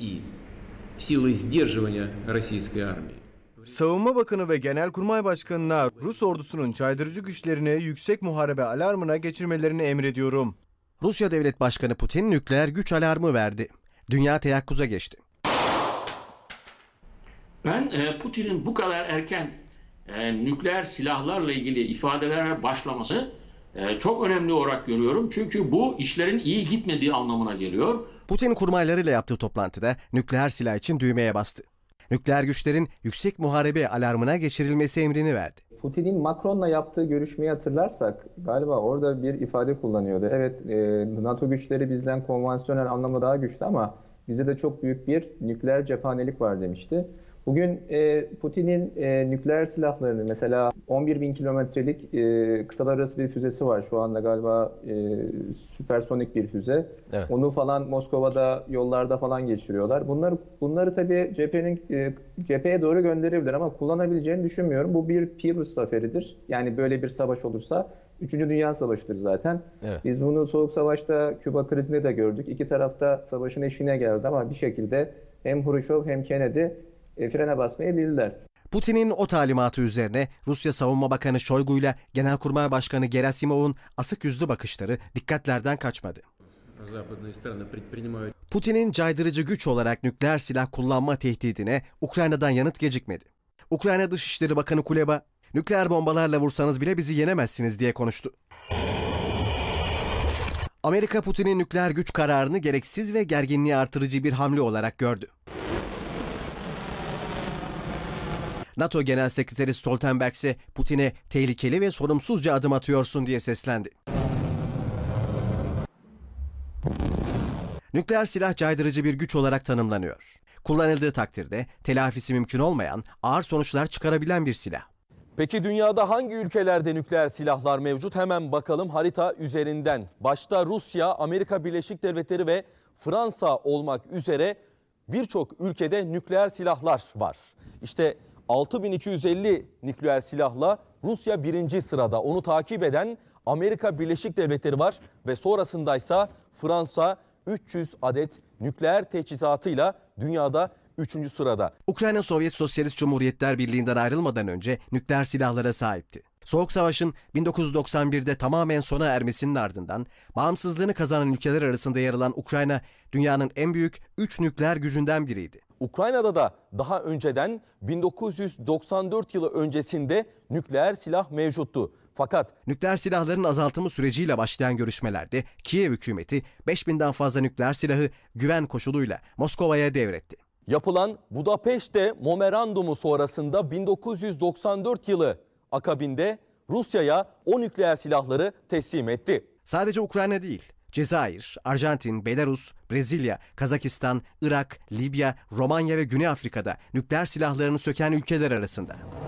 России силой сдерживания российской армии. Savunma Bakanı ve Genelkurmay Başkanı'na Rus ordusunun caydırıcı güçlerini yüksek muharebe alarmına geçirmelerini emrediyorum. Rusya Devlet Başkanı Putin nükleer güç alarmı verdi. Dünya teyakkuza geçti. Ben Putin'in bu kadar erken nükleer silahlarla ilgili ifadelere başlaması çok önemli olarak görüyorum. Çünkü bu işlerin iyi gitmediği anlamına geliyor. Putin kurmaylarıyla yaptığı toplantıda nükleer silah için düğmeye bastı. Nükleer güçlerin yüksek muharebe alarmına geçirilmesi emrini verdi. Putin'in Macron'la yaptığı görüşmeyi hatırlarsak galiba orada bir ifade kullanıyordu. Evet, NATO güçleri bizden konvansiyonel anlamda daha güçlü ama bize de çok büyük bir nükleer cephanelik var demişti. Bugün Putin'in nükleer silahlarını mesela 11.000 kilometrelik kıtalar arası bir füzesi var. Şu anda galiba süpersonik bir füze. Evet. Onu falan Moskova'da yollarda falan geçiriyorlar. Bunları tabii cepheye doğru gönderebilir ama kullanabileceğini düşünmüyorum. Bu bir Pyrrhus zaferidir. Yani böyle bir savaş olursa 3. Dünya Savaşı'dır zaten. Evet. Biz bunu Soğuk Savaş'ta Küba krizinde de gördük. İki tarafta savaşın eşiğine geldi ama bir şekilde hem Hruşov hem Kennedy frene basmayı bildiler. Putin'in o talimatı üzerine Rusya Savunma Bakanı Shoigu ile Genelkurmay Başkanı Gerasimov'un asık yüzlü bakışları dikkatlerden kaçmadı. Putin'in caydırıcı güç olarak nükleer silah kullanma tehdidine Ukrayna'dan yanıt gecikmedi. Ukrayna Dışişleri Bakanı Kuleba, "Nükleer bombalarla vursanız bile bizi yenemezsiniz" diye konuştu. Amerika Putin'in nükleer güç kararını gereksiz ve gerginliği artırıcı bir hamle olarak gördü. NATO Genel Sekreteri Stoltenberg ise Putin'e tehlikeli ve sorumsuzca adım atıyorsun diye seslendi. Nükleer silah caydırıcı bir güç olarak tanımlanıyor. Kullanıldığı takdirde telafisi mümkün olmayan, ağır sonuçlar çıkarabilen bir silah. Peki dünyada hangi ülkelerde nükleer silahlar mevcut? Hemen bakalım harita üzerinden. Başta Rusya, Amerika Birleşik Devletleri ve Fransa olmak üzere birçok ülkede nükleer silahlar var. İşte 6250 nükleer silahla Rusya 1. sırada. Onu takip eden Amerika Birleşik Devletleri var ve sonrasındaysa Fransa 300 adet nükleer teçhizatıyla dünyada 3. sırada. Ukrayna Sovyet Sosyalist Cumhuriyetler Birliği'nden ayrılmadan önce nükleer silahlara sahipti. Soğuk Savaş'ın 1991'de tamamen sona ermesinin ardından bağımsızlığını kazanan ülkeler arasında yer alan Ukrayna, dünyanın en büyük 3 nükleer gücünden biriydi. Ukrayna'da da daha önceden 1994 yılı öncesinde nükleer silah mevcuttu. Fakat nükleer silahların azaltımı süreciyle başlayan görüşmelerde Kiev hükümeti 5000'den fazla nükleer silahı güven koşuluyla Moskova'ya devretti. Yapılan Budapeşte Memorandumu sonrasında 1994 yılı akabinde Rusya'ya o nükleer silahları teslim etti. Sadece Ukrayna değil, Cezayir, Arjantin, Belarus, Brezilya, Kazakistan, Irak, Libya, Romanya ve Güney Afrika'da nükleer silahlarını söken ülkeler arasında.